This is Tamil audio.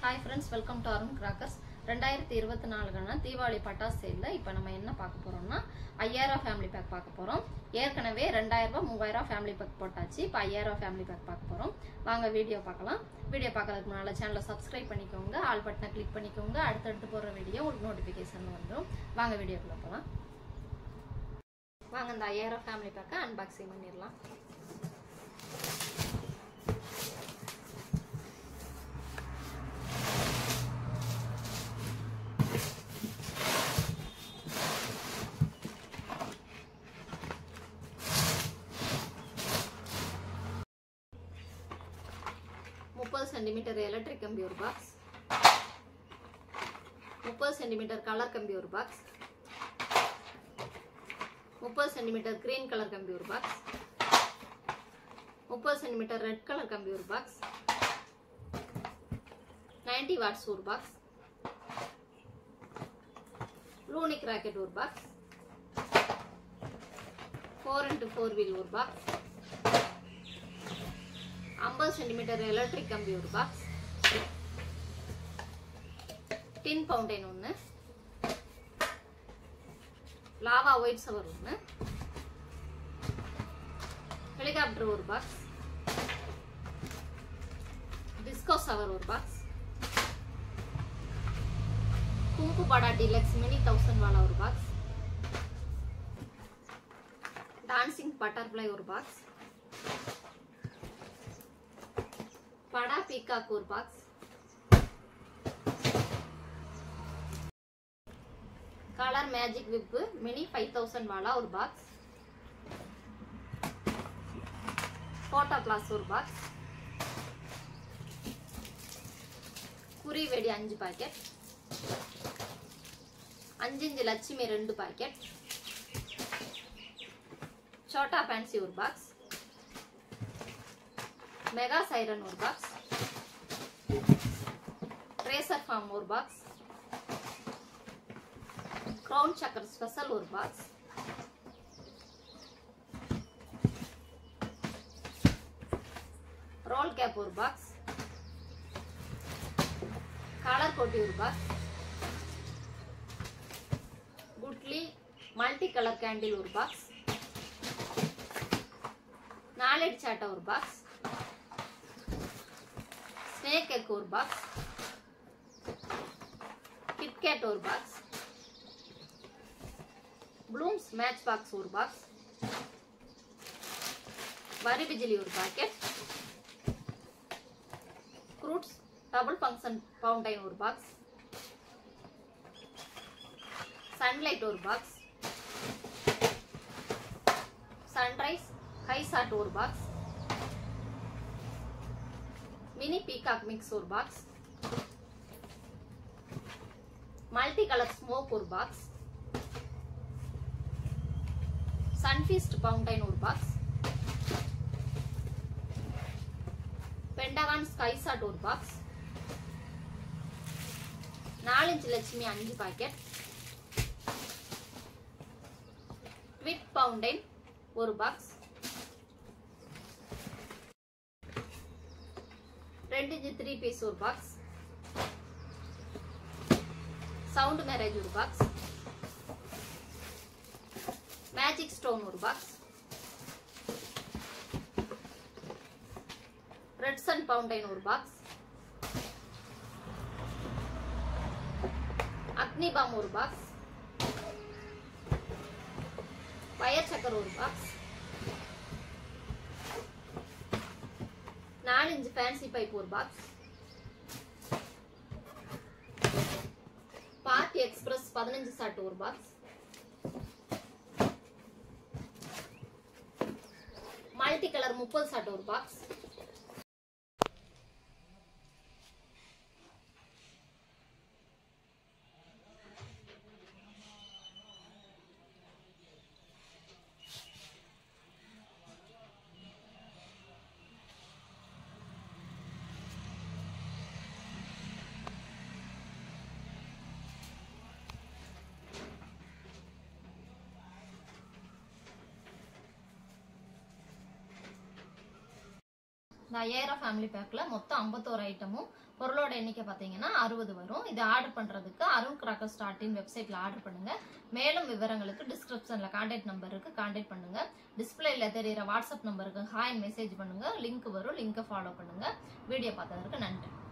Hi friends, welcome to Arun Crackers. 2024 Deepavali பட்டாசு சேல்ல இப்போ நம்ம என்ன பார்க்க போறோம்னா 5000 ஃபேமிலி பேக் பார்க்க போறோம். ஏற்கனவே 2000 ரூபாய் 3000 ஃபேமிலி பேக் போட்டாச்சு. இப்போ 5000 ஃபேமிலி பேக் பார்க்க போறோம். வாங்க வீடியோ பார்க்கலாம். வீடியோ பார்க்கிறதுக்கு முன்னால சேனலை சப்ஸ்கிரைப் பண்ணிக்கோங்க, ஆல் பட்டனை கிளிக் பண்ணிக்கோங்க. அடுத்து போற வீடியோ உங்களுக்கு நோட்டிஃபிகேஷன் வந்துரும். வாங்க வீடியோக்குள்ள போலாம். வாங்க இந்த 5000 ஃபேமிலி பேக்கை அன்பாக்சிங் பண்ணிரலாம். Centimetre electric computer box 30 centimetre colour computer box 30 centimetre green colour computer box 30 centimetre red colour computer box 90 watts और बॉक्स लूनिक रैकेट और बॉक्स 4x4 व्हील और box 50 centimetre electric computer box tin fountain ஒன்னு लावा व्हाइट सवर ஒன்னு हेलीकॉप्टर ஒரு பாக்ஸ் डिस्को सवर ஒரு பாக்ஸ் कुंकू बड़ा डिलक्स मिनी 1000 वाला ஒரு பாக்ஸ் डांसिंग बटरफ्लाई ஒரு பாக்ஸ் बड़ा पीकॉक और box colour magic whip mini 5000 वाला और बॉक्स फोटो क्लास और बॉक्स कुरी वेडी 5 पैकेट 5 इंच लक्ष्मी 2 पैकेट छोटा फैंसी और बॉक्स मेगा साइरन और बॉक्स ट्रेसर फार्म और बॉक्स क्राउन चक्कर स्पेशल और बॉक्स रोल कैप और बॉक्स कलर कोटी और बॉक्स गुटली मल्टी कलर कैंडल और बॉक्स नालेज चाटा और बॉक्स स्नेक एग और बॉक्स किटकैट और बॉक्स ब्लूम्स मैच बॉक्स और बॉक्स बारी बिजली और packet fruits double function fountain और बॉक्स सनलाइट और बॉक्स सनराइज हाई साट और बॉक्स मिनी पीकॉक मिक्स और बॉक्स मल्टी कलर स्मोक और बॉक्स सनफीस्ट फाउंटेन और बॉक्स पेंटागन स्काई शॉट और box 4 inch Lakshmi 5 packet twit fountain और बॉक्स 2 इंच 3 पीस और बॉक्स साउंड मैरेज और बॉक्स मैजिक स्टोन और बॉक्स रेड सन फाउंटेन और बॉक्स अग्नि बम और बॉक्स फायर चक्कर और बॉक्स 4 इंच फैंसी पाइप और बॉक्स पार्टी एक्सप्रेस 15 साट और बॉक्स मल्टी कलर 30 साट और बॉक्स இந்த 5000 ஃபேமிலி பேக்ல மொத்தம் 51 ஐட்டமும் பொருளோட எண்ணிக்கை பாத்தீங்கன்னா 60 வரும். இதை ஆர்டர் பண்றதுக்கு aruncrackers.in வெப்சைட்ல ஆர்டர் பண்ணுங்க. மேலும் விவரங்களுக்கு டிஸ்கிரிப்ஷன்ல கான்டாக்ட் நம்பர் இருக்கு, கான்டாக்ட் பண்ணுங்க. டிஸ்பிளேல தெரியுற வாட்ஸ்அப் நம்பருக்கு ஹாய் மெசேஜ் பண்ணுங்க. லிங்க் வரும், லிங்கை ஃபாலோ பண்ணுங்க. வீடியோ பார்த்ததற்கு நன்றி.